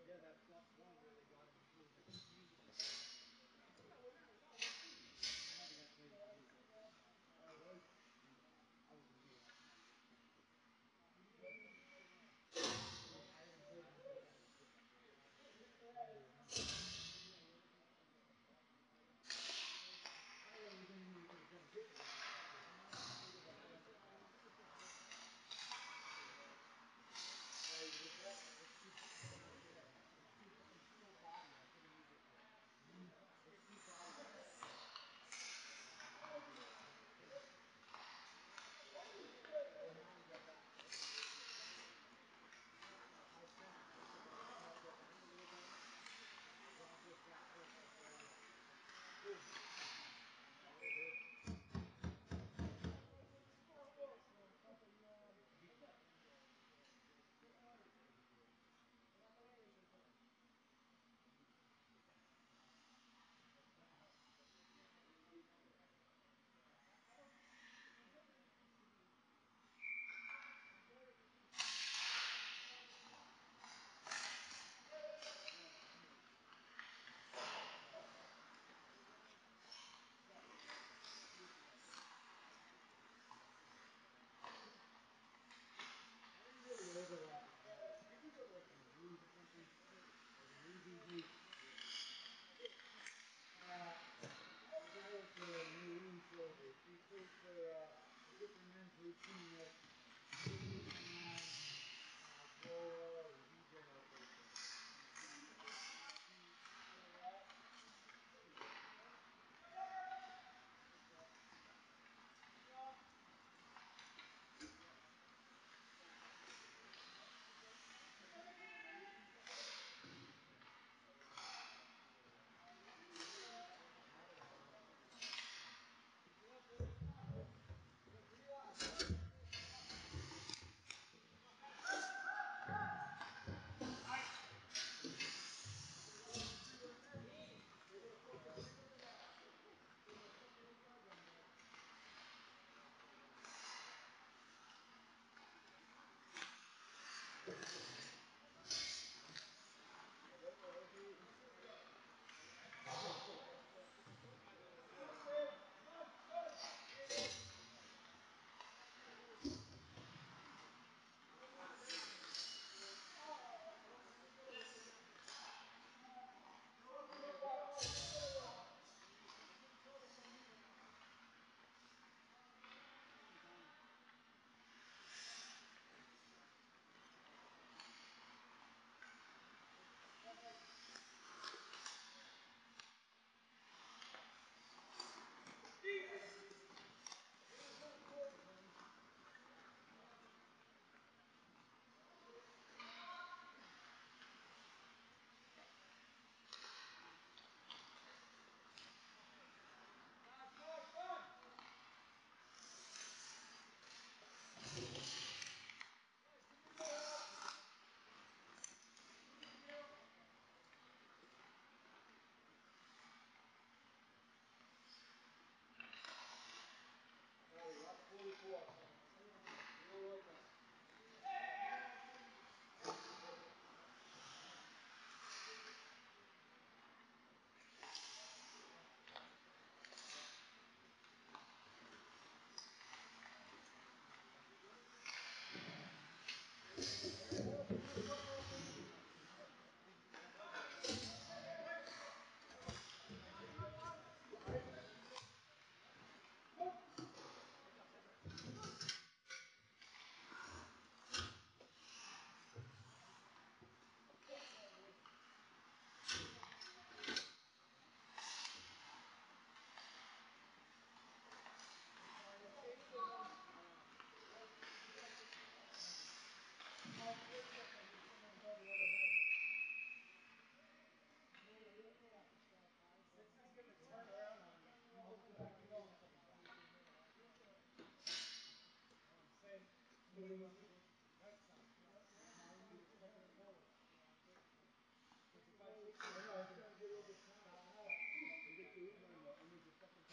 Yeah, that plus one where they got him. He was a huge receiver. I had the guy play with me. He said, "Oh, really? I was really happy for you." I even told him, I said, "Yeah, he's good." I don't really think anyone could have predicted it. He was like that. Yeah, he was that. It's too body. I couldn't use it for it. It's too body. Well, now he got back. I sent a Snapchat to him a little better. John just got hurt on Friday. Who? Right here. I didn't really overlap his leg. I think he got like a bruise or something. Like an injury. The guy with the maroon shoulders. He played for a different men's league team that Goa and DJ all played for. Watch 44. You're open. It's just getting a turnaround on me. I'm hoping I can go. No, I'm saying when you run the right side. Now you need a second and goal. Because if I take I know, I'm trying to get a little bit tired. You get your Uber and there's a fucking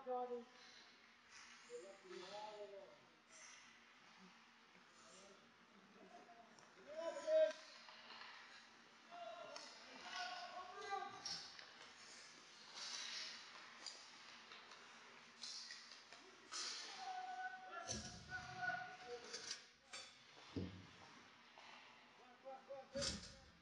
Johnny. You're lucky you have it on. Yeah, kid. Come on, kid.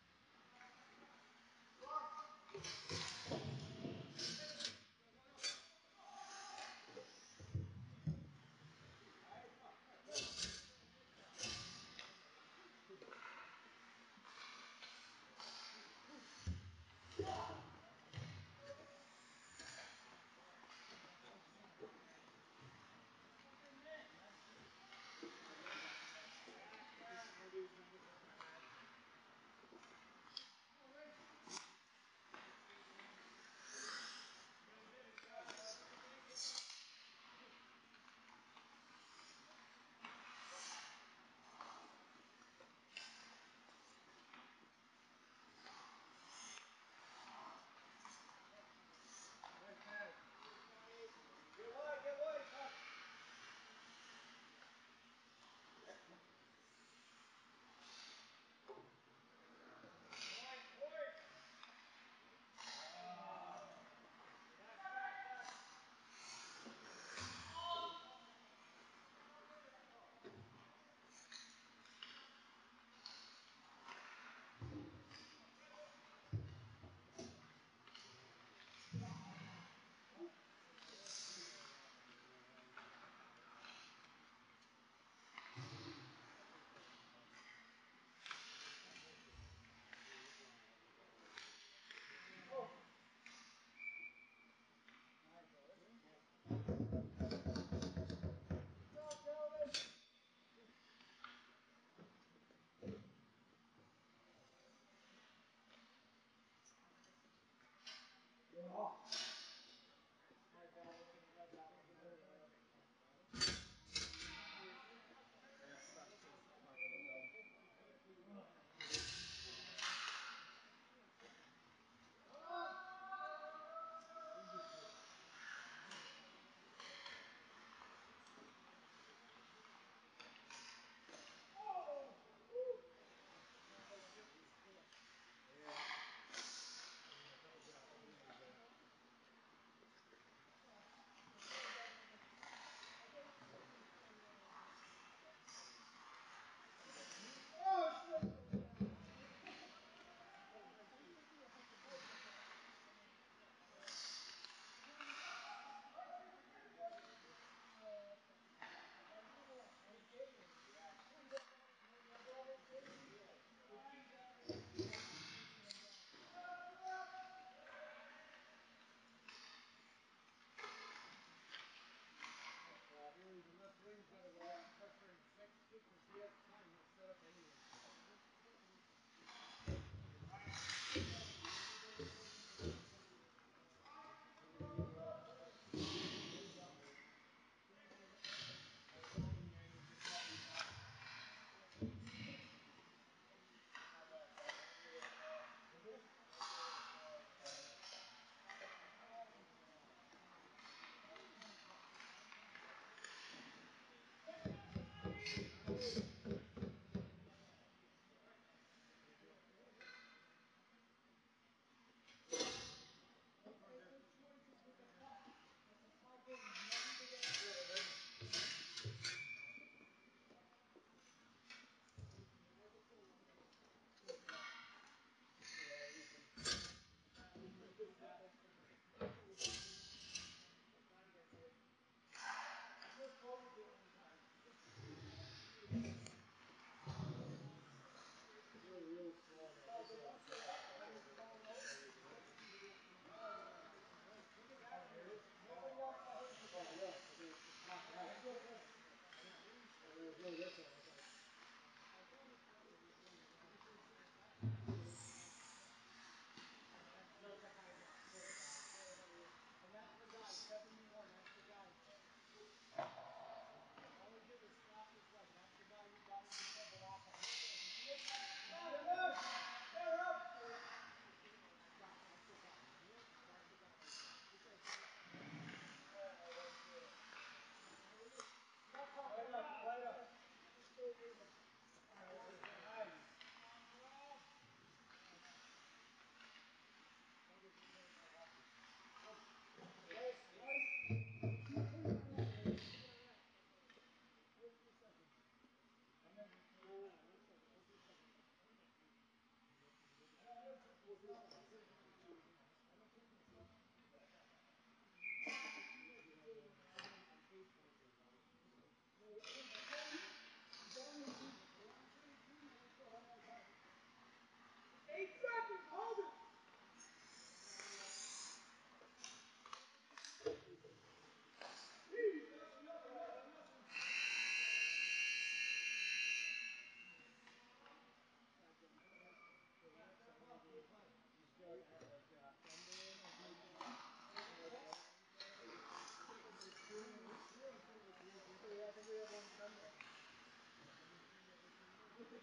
Get wide, son.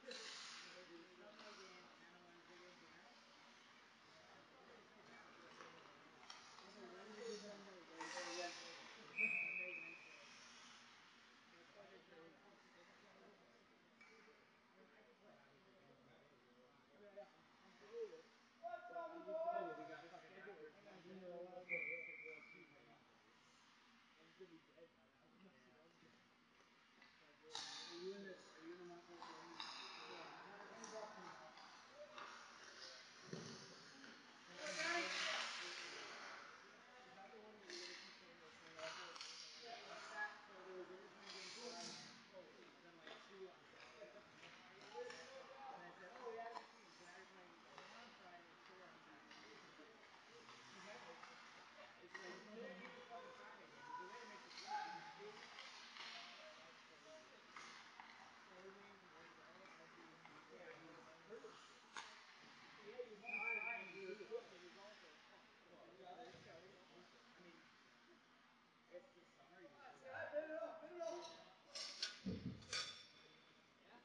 Sunday game and a Wednesday game tonight. Wednesday night. There's a Wednesday, Sunday, Sunday, Wednesday. That's why they play 6 games. I mean, I can play hockey for games all day. Fine. I mean, I'm good. But I'm used to we got fucking after Tuesday off. I'm gonna be dead by then. I'm messing up. Are you in the Montclair County? Yeah. I'm about to now. Is that the one where you guys keep saying you'll play all 4 games and then cut that? So there was originally going to be 5 games total, then like 2 on Saturday. And I said, oh yeah, it's changed. So now you're playing 1 on Friday, 4 on Saturday. Exactly. It's like, you can't keep the fucking Friday game. There's a way to make this work. You just do 4 games in 1 go every Tuesday. Yeah, you yeah, you can try and do it. But there's also, I mean, it's the summer. You just do it. Bid it up, bid it up. Yeah.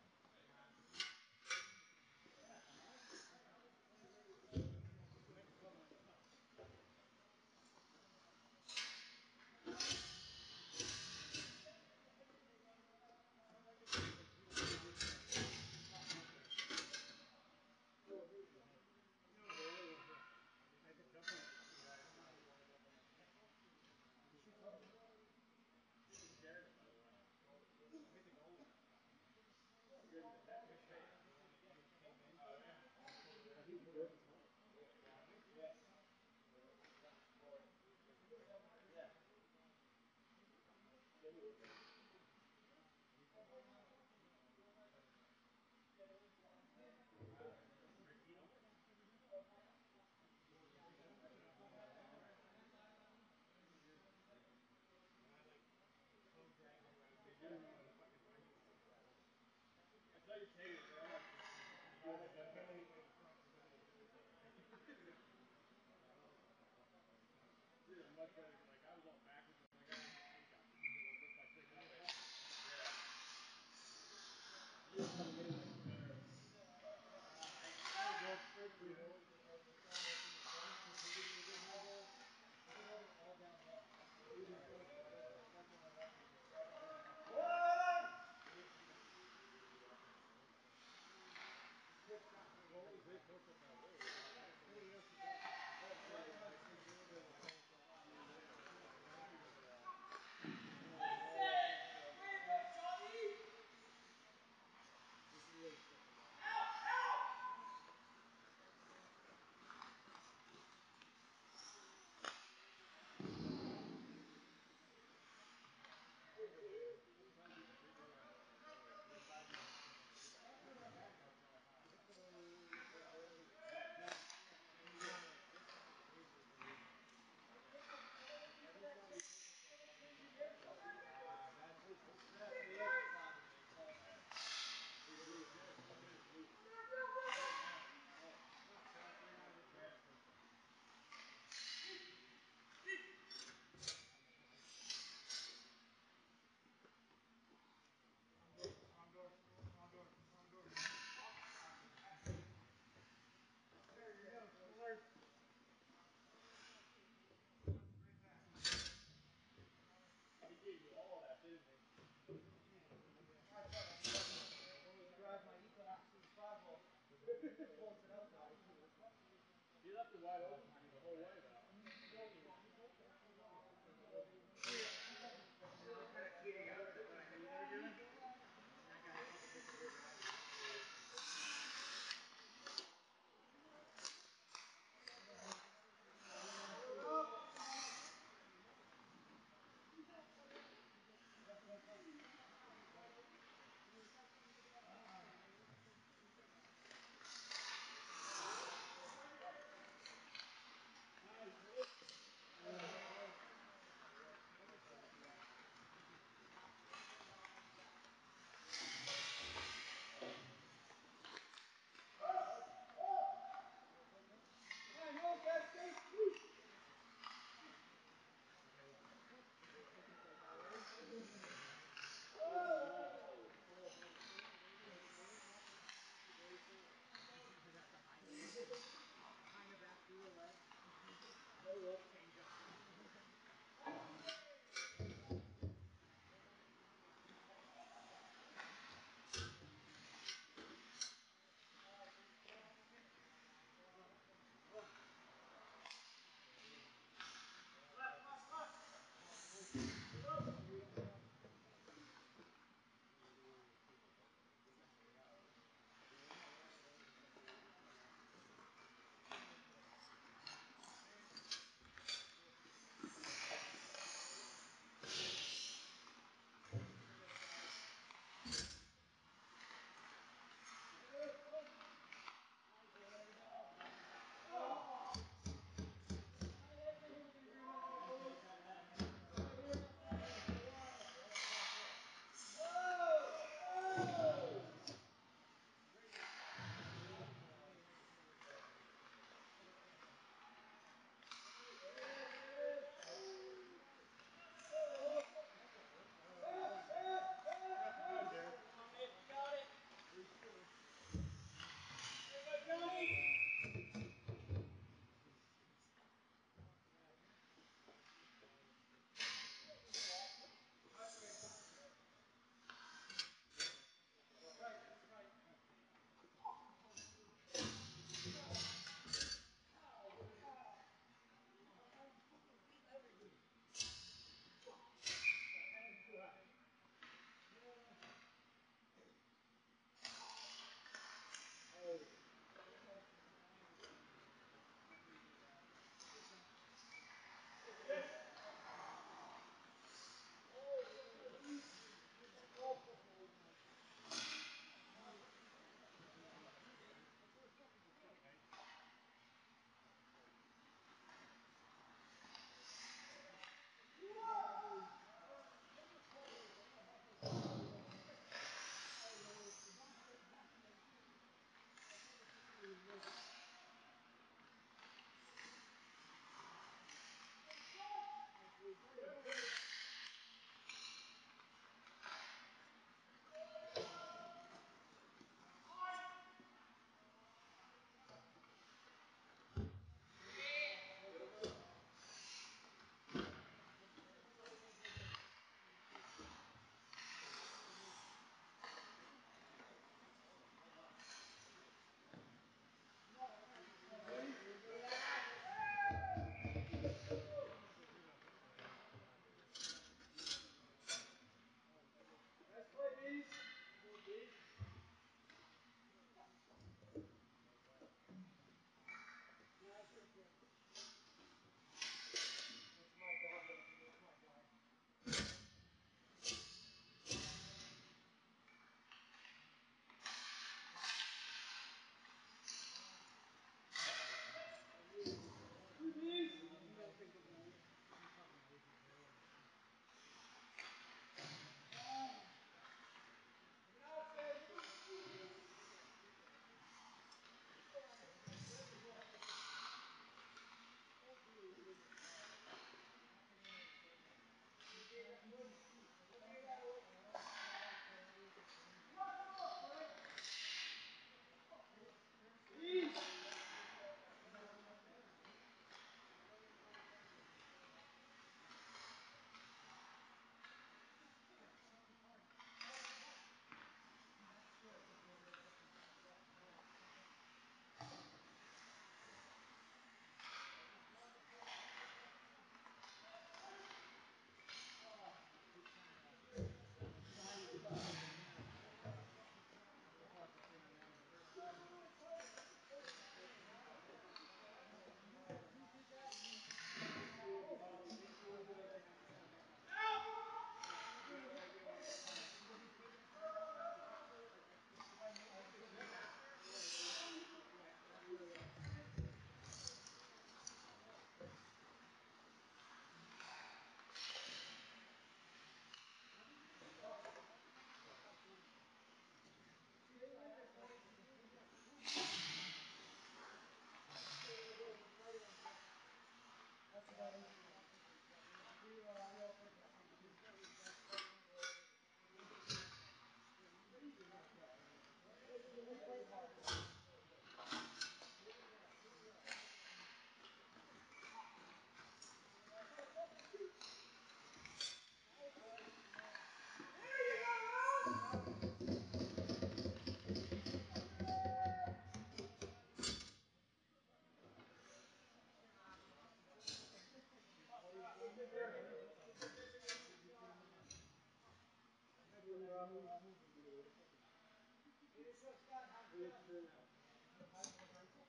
It is so Scott, how's Jeff? How's the Brentford?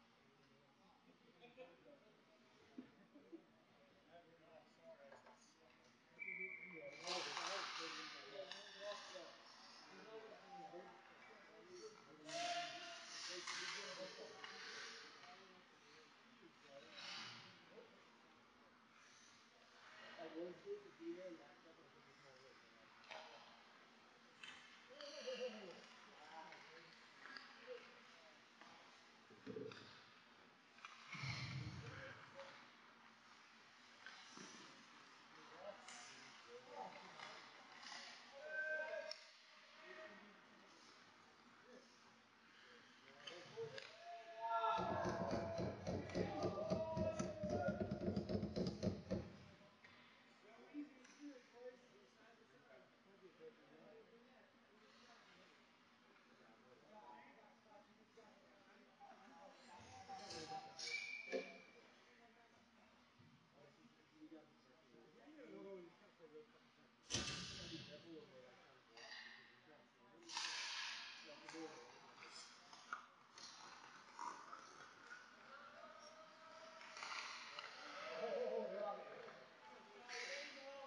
Oh, sorry, I got stuck on Like one kid could be there, latch up, and put his whole wrist in like. Wow, dude. So easy to do it, boys. Go side to side. You got spots. You just got to. Oh, you just got to play real tough defense. You got to be careful when we're like on board because he's not seeing it. You have to go in the lane. Oh, love it. There you go.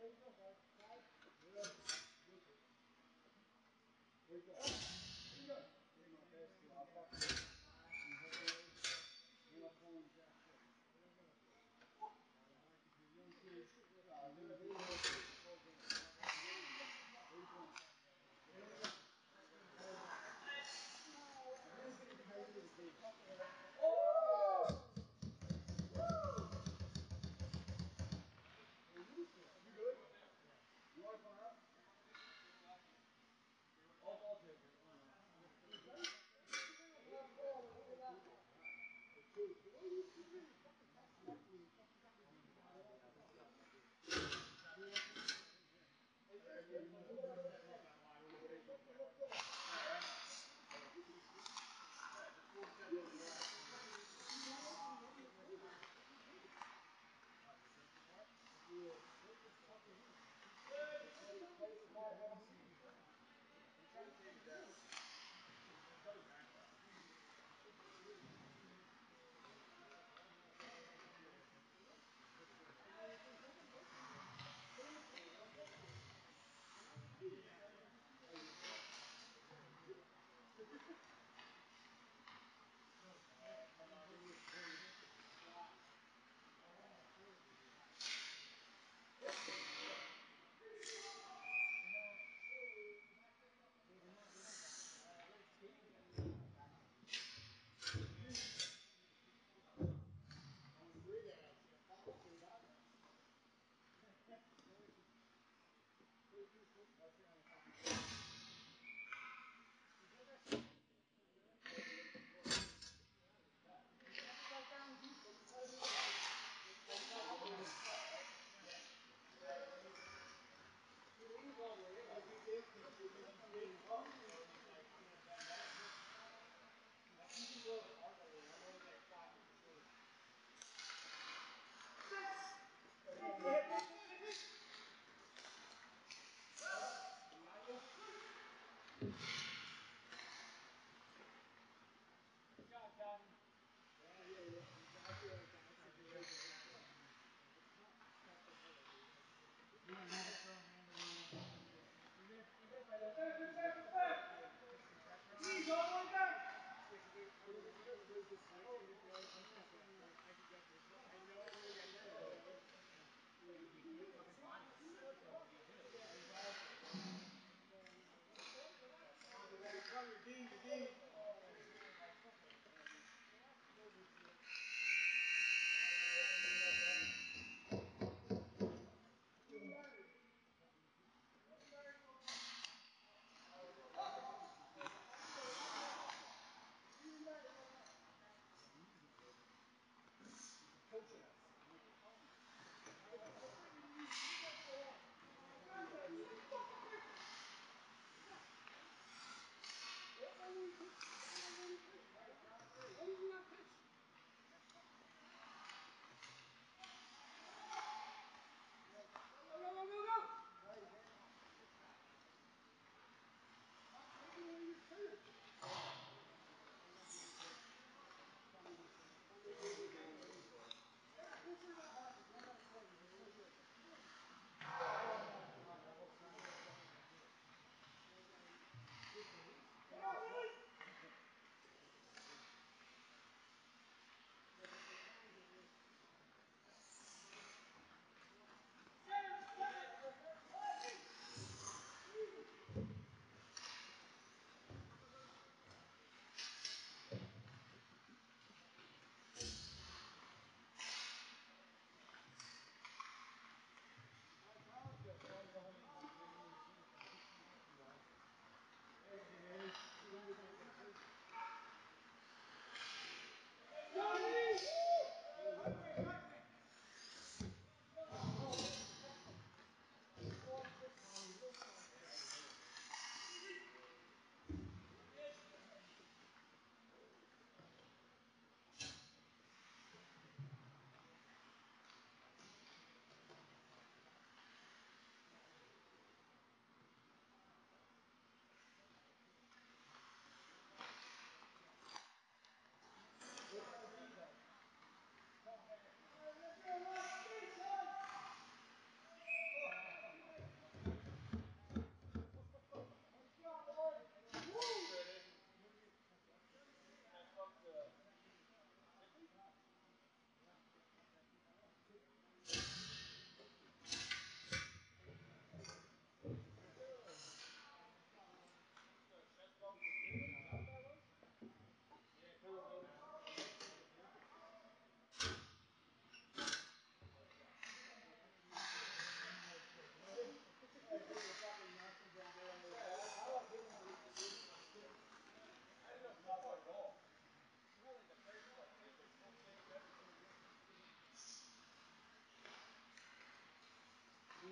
Good. Good kid. Wake up. Here you go. Hey, my best kid. I'll talk to you. You help me over. Then I'll call him Jack Shea. Mike, if you're a young kid, really good program. Where you from? You're going to be how you do the game. Oh! Hey, Yusuf, you good? You want to come out? I'll take it. Hey, Chase, why are you sitting there? You fucking text me.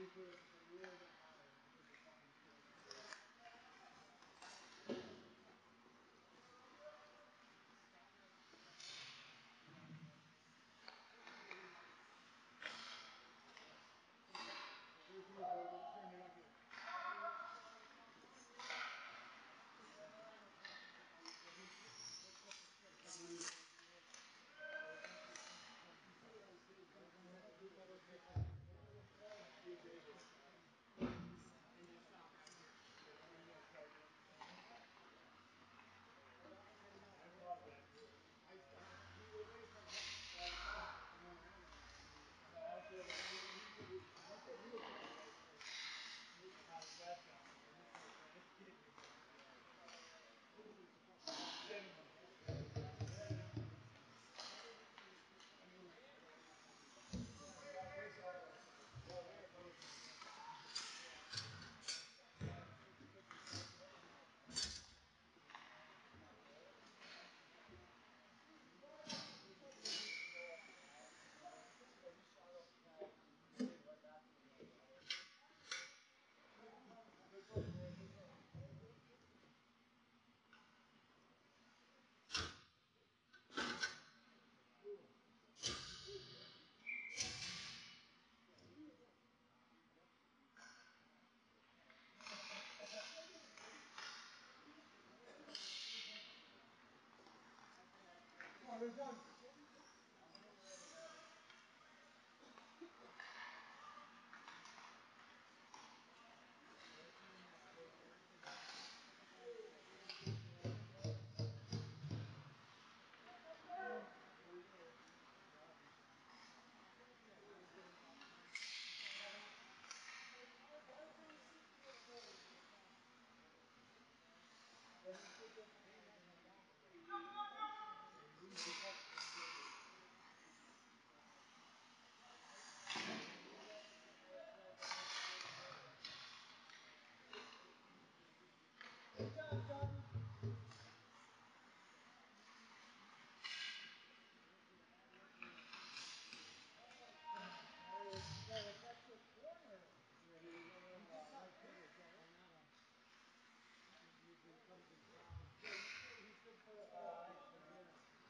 you put it just a little bit higher, you put the fucking stick down. Here, come here, boy. Just stand right here. Let's put the stick down on the edge of the hip. So eventually it comes from the side. Right from the edge of the hip. And just stop right here. And then start going. Oh, that one came out right. I beat away from him. No, I know. He said he was going right first. And this one said it's getting me going. Hopefully it's a fucking Come on, there's done. Good job, Johnny. No, it's actually a corner. Yeah, he was on the right field, Joe. On that one. Usually comes inside. He should put it right there.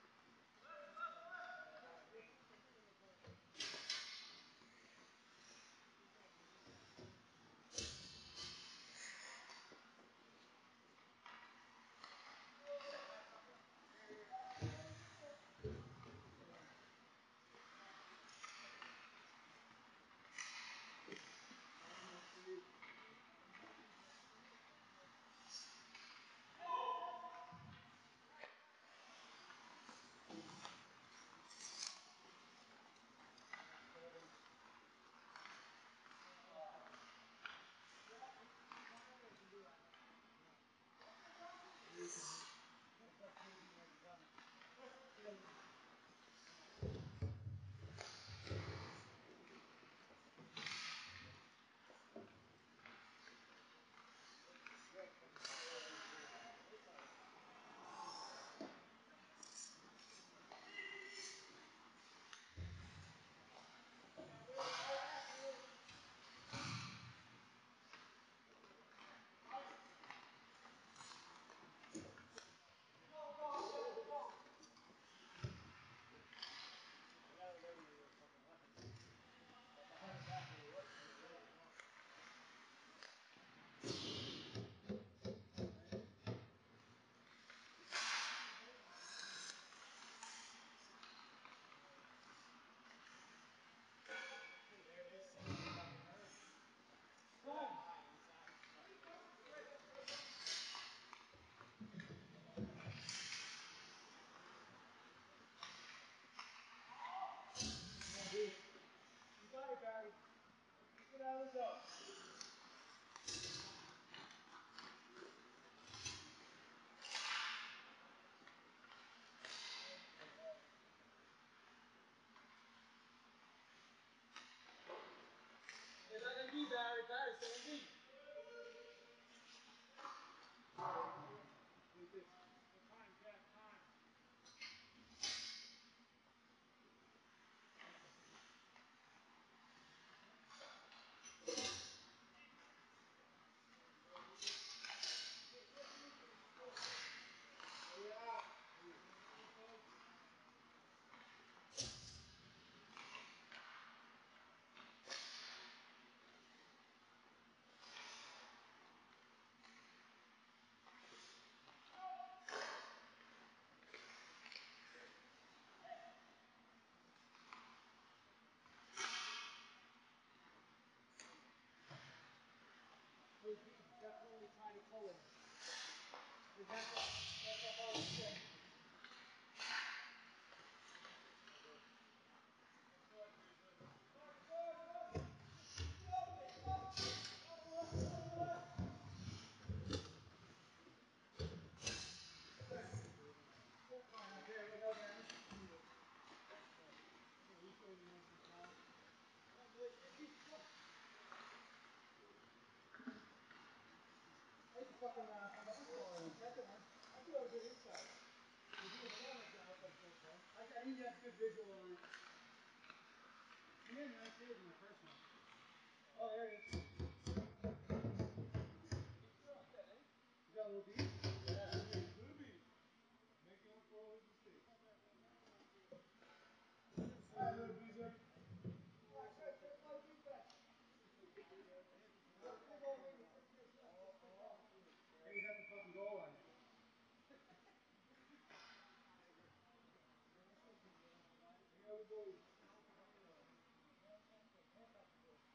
You got it, Barry. Get out of the zone. Stay back on D, Barry. Barry, stay on D. Wait this. What time, Jack? Time. pulling. Just back up all the way. Okay. Good, Bruiser. Good. Get over there. Come on. Good. That's fine. Okay, look, no damage. Yeah, he's holding nice and strong. Come on, boy. Easy. Go. I used to fucking find out which ball in. Second one. I feel like a good inside. Because he was a lot like that up on first one. I didn't get good visual on it. He made a nice save in the first one. Oh, there he is. You got a little beat? Yeah. Little beat. Making up for all his mistakes. All right, little bruiser. All right, good play defense. Good big old wing. Hey, he's at the fucking goal line. Any other bullies? Handcuff him, boy.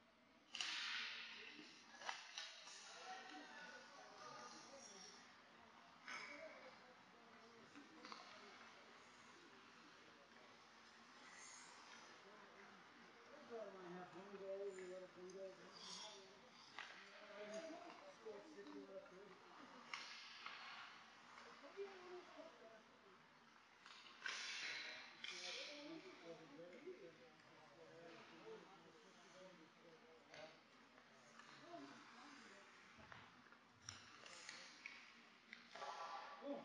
Every goal line has one goal and they let up one goal a game. Sports City let up two. Oh.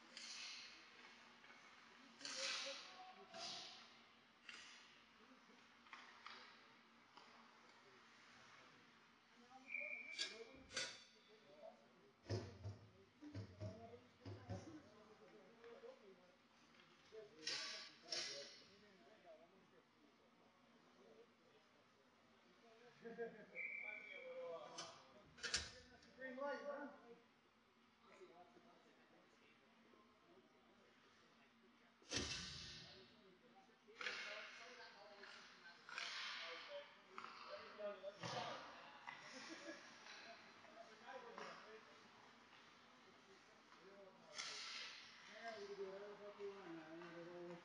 Giving us the green light, huh? Some of that goal was something that was okay. Everything else was fine. The guy wasn't crazy. Yeah, you can do whatever the fuck you want now. You know, the whole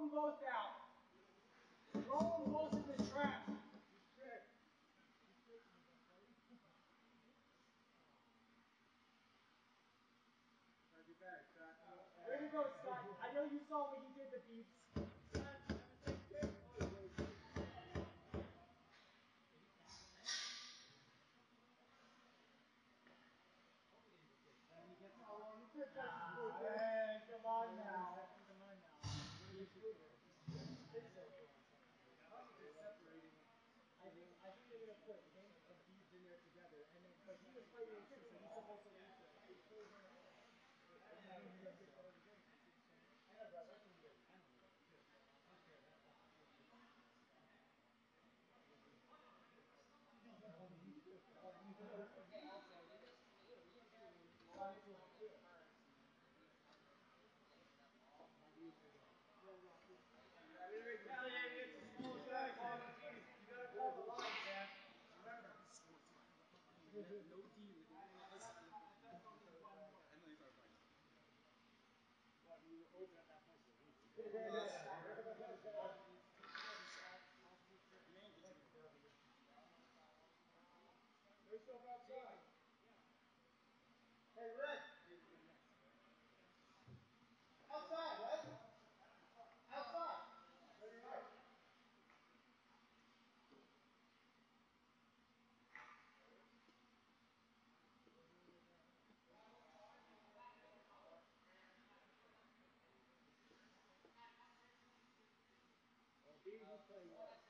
them both out. Roll them both in the trap. He's tricked. He's tricking you, buddy. Try to be better, Scott. Way to go, Scott. I know you saw what he did to Beeps. Scott, I'm gonna take a pic. Then he gets Come on, you could have touched it before you did. Come on now. Second to mine now. What do you think? I think so. How is it separating? I think they're gonna put him and Beebs in there together, and then but he was fighting him too, so he's supposed to lose him. I know, but hopefully you get a penalty too. I don't care that much. Retaliating against the smallest guy on the team. You gotta call the line, Zach. Remember. No D, like a little ice. And then he started fighting. What, you open at that point, you're losing. Man gets rid of it. Put yourself outside. Hey, Rick. Outside, Rick. Outside. Turn your right. B, who's playing what?